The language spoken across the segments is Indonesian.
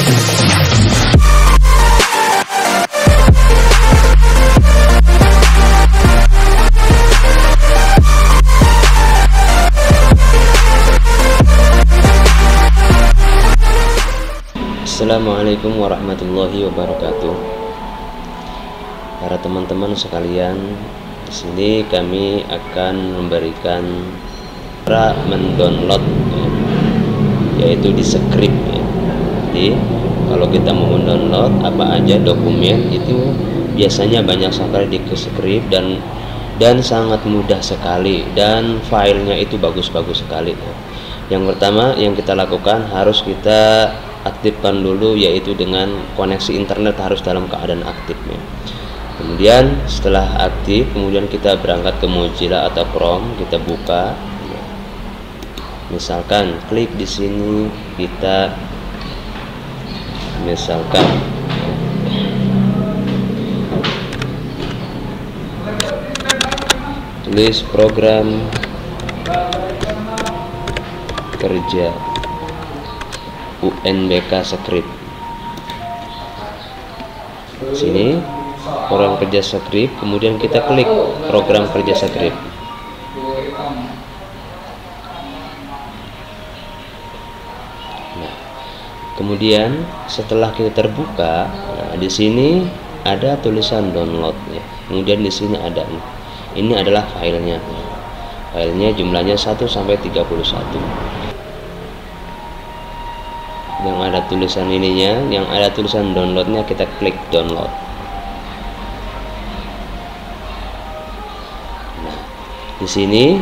Assalamualaikum warahmatullahi wabarakatuh. Para teman-teman sekalian, di sini kami akan memberikan cara mendownload, yaitu di script. Jadi kalau kita mau mendownload apa aja dokumen itu biasanya banyak sekali di script dan sangat mudah sekali, dan filenya itu bagus-bagus sekali. Yang pertama yang kita lakukan, harus kita aktifkan dulu, yaitu dengan koneksi internet harus dalam keadaan aktif ya. Kemudian setelah aktif, kemudian kita berangkat ke Mozilla atau Chrome, kita buka. Misalkan klik di sini, kita misalkan tulis program kerja UNBK script. Sini program kerja script, kemudian kita klik program kerja script. Nah, kemudian setelah kita terbuka, di sini ada tulisan download ya. Kemudian di sini ada ini adalah filenya. Filenya jumlahnya 1 sampai 31. Yang ada tulisan ininya, yang ada tulisan downloadnya, kita klik download. Nah, di sini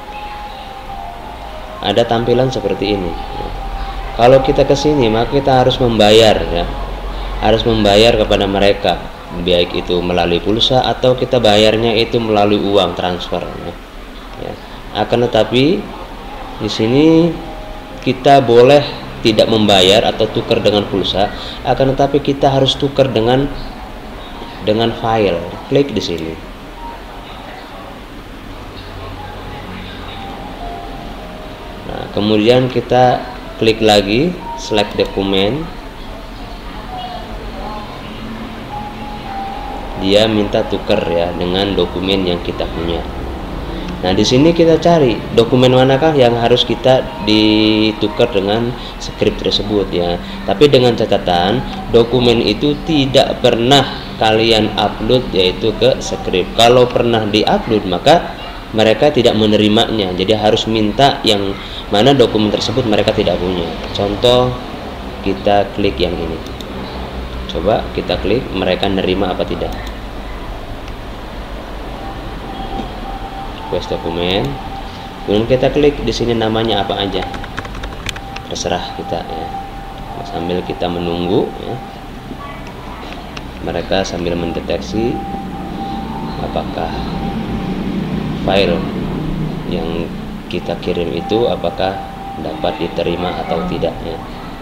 ada tampilan seperti ini. Kalau kita ke sini, maka kita harus membayar ya, harus membayar kepada mereka, baik itu melalui pulsa atau kita bayarnya itu melalui uang transfer ya. Akan tetapi di sini kita boleh tidak membayar atau tukar dengan pulsa, akan tetapi kita harus tukar dengan file. Klik di sini. Nah, kemudian kita klik lagi, select dokumen. Dia minta tukar ya dengan dokumen yang kita punya. Nah, di sini kita cari dokumen manakah yang harus kita ditukar dengan script tersebut ya. Tapi dengan catatan, dokumen itu tidak pernah kalian upload yaitu ke script. Kalau pernah diupload, maka mereka tidak menerimanya. Jadi harus minta yang mana dokumen tersebut mereka tidak punya. Contoh, kita klik yang ini. Coba kita klik, mereka nerima apa tidak. Request dokumen, kemudian kita klik di sini namanya apa aja, terserah kita ya. Sambil kita menunggu ya, mereka sambil mendeteksi apakah file yang kita kirim itu apakah dapat diterima atau tidak ya.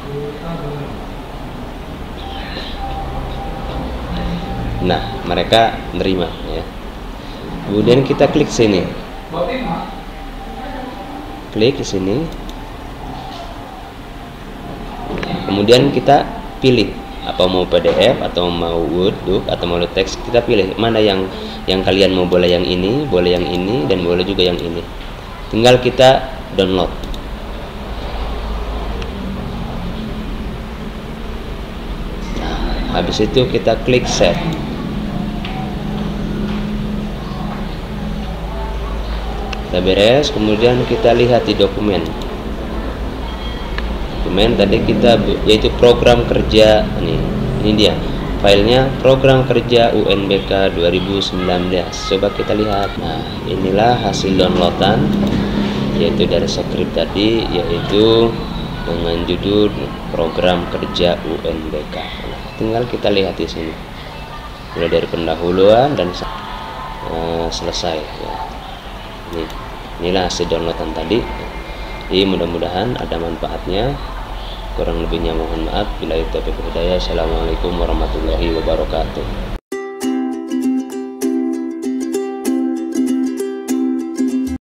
Nah, mereka menerima ya. Kemudian kita klik sini, klik di sini, kemudian kita pilih apa mau PDF atau mau Word doc atau mau teks. Kita pilih mana yang kalian mau, boleh yang ini, boleh yang ini, dan boleh juga yang ini. Tinggal kita download. Nah, habis itu kita klik save. Kita beres, kemudian kita lihat di dokumen tadi kita, yaitu program kerja ini dia filenya, program kerja UNBK 2019. Coba kita lihat. Nah, inilah hasil downloadan, yaitu dari script tadi, yaitu dengan judul program kerja UNBK. Nah, tinggal kita lihat di sini mulai dari pendahuluan dan selesai ya. Inilah hasil downloadan tadi. Jadi mudah-mudahan ada manfaatnya. Kurang lebihnya mohon maaf. Bila itu hidayah. Assalamualaikum warahmatullahi wabarakatuh.